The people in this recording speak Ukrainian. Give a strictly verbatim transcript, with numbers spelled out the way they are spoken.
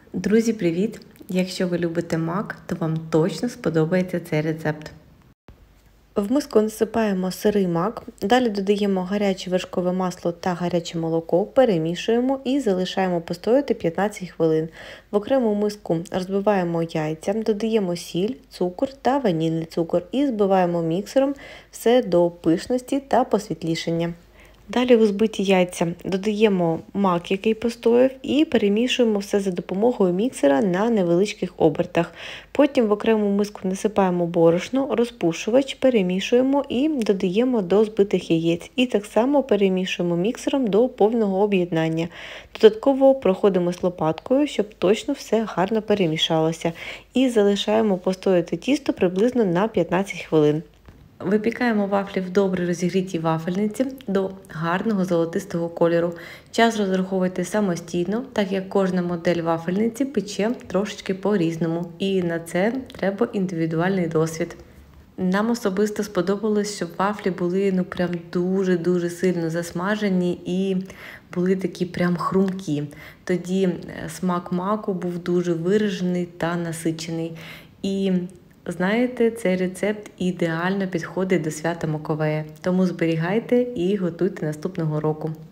Друзі, привіт! Якщо ви любите мак, то вам точно сподобається цей рецепт. В миску насипаємо сирий мак, далі додаємо гаряче вершкове масло та гаряче молоко, перемішуємо і залишаємо постояти п'ятнадцять хвилин. В окрему миску розбиваємо яйця, додаємо сіль, цукор та ванільний цукор і збиваємо міксером все до пишності та посвітлішання. Далі у збиті яйця додаємо мак, який постояв, і перемішуємо все за допомогою міксера на невеличких обертах. Потім в окрему миску насипаємо борошно, розпушувач, перемішуємо і додаємо до збитих яєць. І так само перемішуємо міксером до повного об'єднання. Додатково проходимо з лопаткою, щоб точно все гарно перемішалося. І залишаємо постояти тісто приблизно на п'ятнадцять хвилин. Випікаємо вафлі в добре розігрітій вафельниці до гарного золотистого кольору. Час розраховуйте самостійно, так як кожна модель вафельниці пече трошечки по-різному. І на це треба індивідуальний досвід. Нам особисто сподобалось, щоб вафлі були ну прям дуже-дуже сильно засмажені і були такі прям хрумкі. Тоді смак маку був дуже виражений та насичений. І знаєте, цей рецепт ідеально підходить до свята Маковея, тому зберігайте і готуйте наступного року.